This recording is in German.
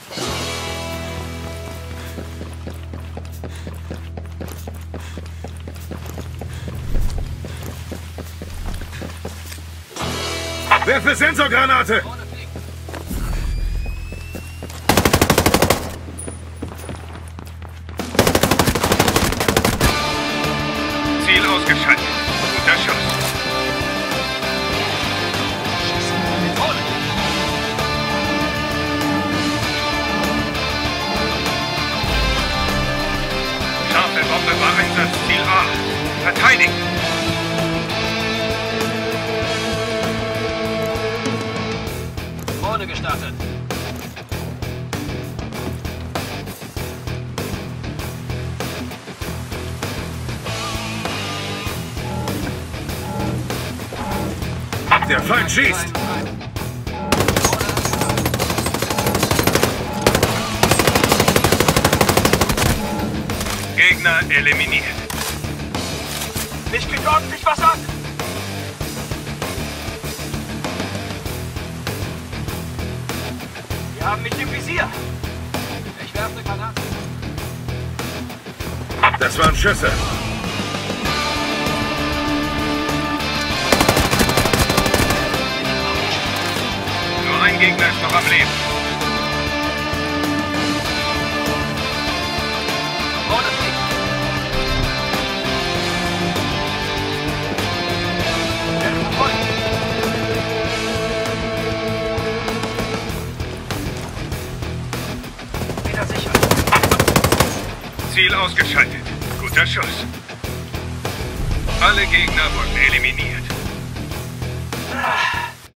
Werfe Sensorgranate! Ziel ausgeschaltet. Guter Schuss. Scharfe Bombe war Einsatz. Ziel A. Verteidigen. Drohne gestartet. Der Feind schießt! Gegner eliminiert. Nicht geht ordentlich was an. Wir haben mich im Visier. Ich werfe eine Granate. Das waren Schüsse. Nur ein Gegner ist noch am Leben. Drohne fliegt. Werde verfolgt. Wieder sicher. Ziel ausgeschaltet. Guter Schuss. Alle Gegner wurden eliminiert.